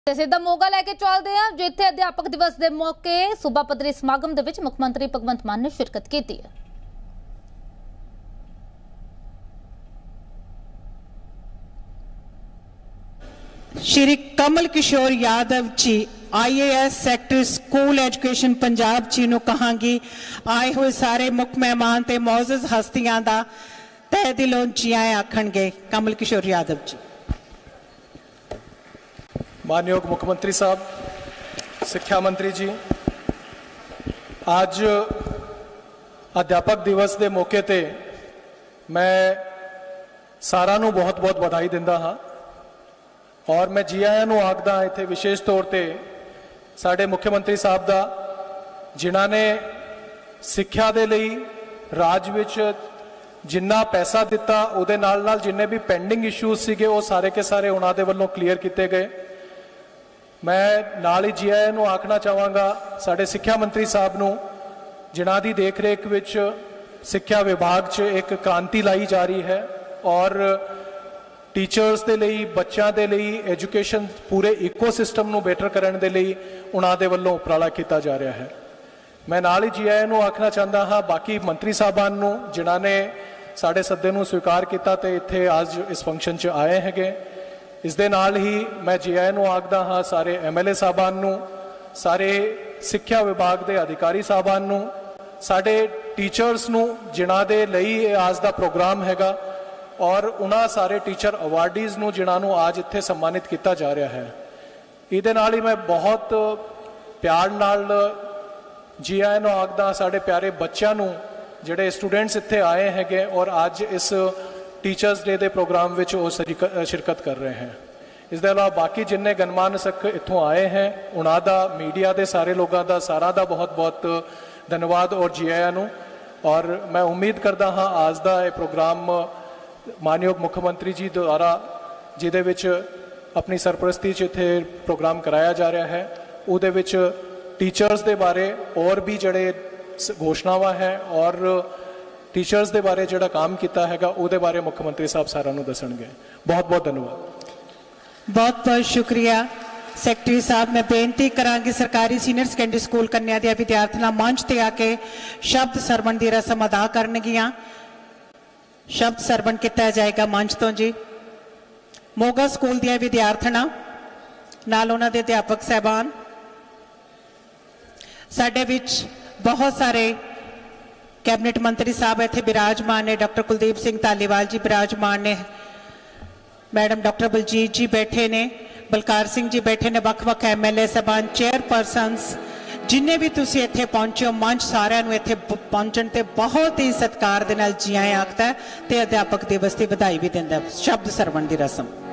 ਤੇ ਸਿੱਧਾ ਮੋਗਾ ਲੈ ਕੇ ਚੱਲਦੇ ਆ ਜਿੱਥੇ ਅਧਿਆਪਕ ਦਿਵਸ ਦੇ ਮੌਕੇ ਸੂਬਾ ਪੱਧਰੀ ਸਮਾਗਮ ਦੇ ਵਿੱਚ ਮੁੱਖ ਮੰਤਰੀ ਭਗਵੰਤ ਮਾਨ ਨੇ ਸ਼ਿਰਕਤ ਕੀਤੀ ਹੈ। Shri Kamal Kishore Yadav ji IAS sector school education Punjab ji नूं कहांगी आए हुए सारे मुख मेहमान ते मौजूद हस्तियां दा तहे दिलों जी आए आखणगे। कमल किशोर यादव जी। मानयोग मुख्यमंत्री साहब, शिक्षा मंत्री जी, आज अध्यापक दिवस के मौके ते मैं सारा नूं बहुत बहुत बधाई दिंदा हाँ और मैं जी आया नूं आखदा इत्थे विशेष तौर ते साडे मुख्यमंत्री साहब दा जिन्हां ने सिक्ख्या दे लई राज विच जिन्ना पैसा दिता उहदे नाल नाल जिन्ने भी पेंडिंग इशूज सीगे वो सारे के सारे उन्हां दे वल्लों क्लीयर किए गए। मैं नाल ही जी आया नूं आखना चाहांगा साडे सिक्ख्या मंत्री साहब नूं जिन्हां दी देख रेख विच सिक्ख्या विभाग च एक क्रांति लाई जा रही है और टीचर्स दे लई बच्चों दे लई एजुकेशन पूरे इकोसिस्टम नूं बेटर करने दे लई उन्हां दे वल्लों उपराला किया जा रहा है। मैं नाल ही जी आया नूं आखना चाहता हाँ बाकी मंत्री साहबान नूं जिन्हां ने साडे सद्दे नूं स्वीकार किया ते इत्थे आज इस फंक्शन च आए हैगे। इस दे नाल ही मैं जी आया नूं आखदा हाँ सारे MLA साहबान नूं, सारे सिक्ख्या विभाग के अधिकारी साहबान नूं, साडे टीचर्स नूं जिन्हां दे लई आज दा प्रोग्राम हैगा और उन्हां सारे टीचर अवार्डीज़ नूं जिन्हां नूं आज इत्थे सम्मानित किया जा रहा है। इहदे नाल ही मैं बहुत प्यार नाल जी आया नूं आखदा साडे प्यारे बच्चों नूं जिहड़े स्टूडेंट्स इत्थे आए हैगे और आज इस टीचर्स डे के प्रोग्राम विच वो शिरकत कर रहे हैं। इस दे अलावा बाकी जिन्ने गणमान्य सिख इत्थों आए हैं उन्हां दा मीडिया के सारे लोगों का सारा दा बहुत बहुत धन्यवाद और जी आया नूं। और मैं उम्मीद करदा हाँ आज दा ये प्रोग्राम मानयोग मुख्यमंत्री जी द्वारा जिहदे विच अपनी सरपरस्ती च इत्थे प्रोग्राम कराया जा रहा है उहदे विच टीचर्स दे बारे और भी जड़े घोषणावां हैं और टीचर्स दे बारे जिहड़ा काम किया हैगा उहदे बारे मुख्यमंत्री साहब सारा नूं दसणगे। बहुत बहुत धन्यवाद। बहुत बहुत शुक्रिया सैकटरी साहब। मैं बेनती करांगी सरकारी सीनियर सैकेंडरी स्कूल कन्या दे विद्यार्थियां मंच ते आके शब्द सरवण की रस्म अदा करनगियां। शब्द सरवण किया जाएगा मंच तो जी। मोगा स्कूल दी विद्यार्थियां नाल उन्हां दे अध्यापक साहबान, साडे विच बहुत सारे कैबिनेट मंत्री साहब इत्थे विराजमान ने। डॉक्टर कुलदीप सिंह धालीवाल जी विराजमान ने, मैडम डॉक्टर बलजीत जी बैठे ने, बलकार सिंह जी बैठे ने, वख-वख MLA साहबान, चेयरपर्सनस जिन्हें भी तुसी इत्थे पहुंचे हो मंच सारिਆਂ ਨੂੰ इत्थे पहुंचण ते बहुत ही सत्कार दे नाल जी आए आखदा है ते अध्यापक दिवस की बधाई भी दिंदा। शब्द सरवण की रस्म।